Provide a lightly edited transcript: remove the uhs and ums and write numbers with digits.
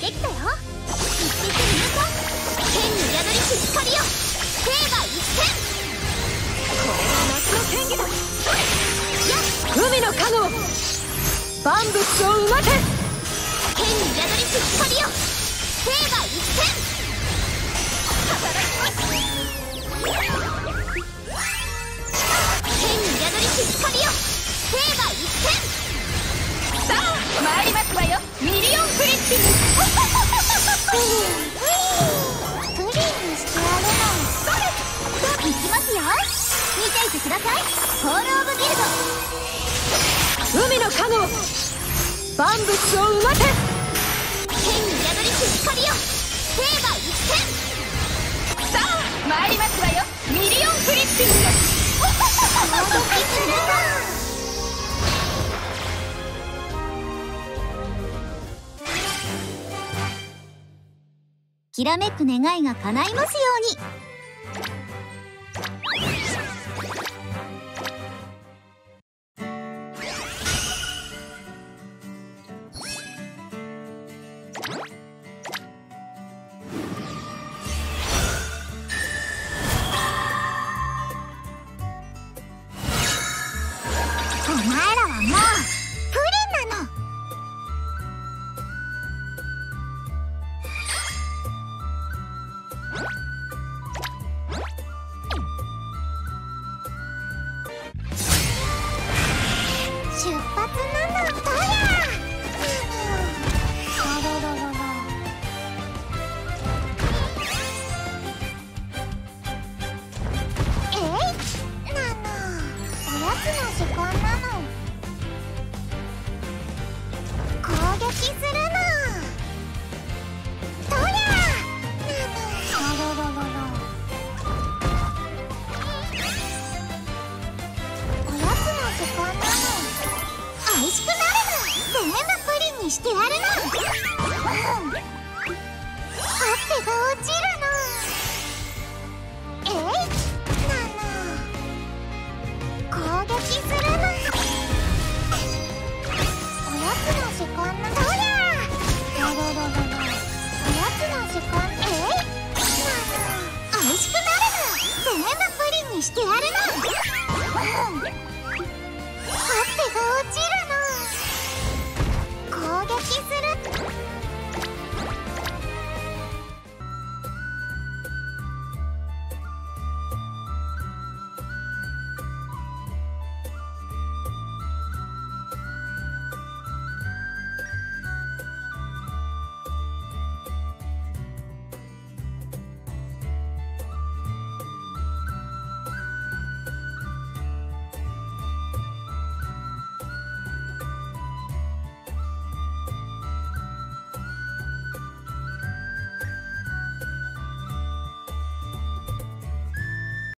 できたよ。一石二鳥。天に宿りし光よ、生が一点。これが夏の天気だ。海の加護、万物を生まて。天に宿りし光よ、生が一点。働きます。天に宿りし光よ、生が一点。さあ参りますわよ、ミリオンフリッピング。プリンにしてやるの。そうです。いきますよ、見ていてください。ホールオブギルド。海の加護、万物を生まて。天に宿りし光よ、生が一点。さあ参りますわよ、ミリオンフリッピング。きらめく願いが叶いますように。お前らはもうプリンなの。出発なの。どや。えいなの。おやつの時間なの。攻撃するの。どや。おやつの時間なの。美味しくなるの。全部プリンにしてやるの。ほっぺが落ちるの。えいなの。攻撃するの。おやつの時間なの。どや。おやつの時間。えいなの。美味しくなるの。全部プリンにしてやるの。ほっぺが落ちる。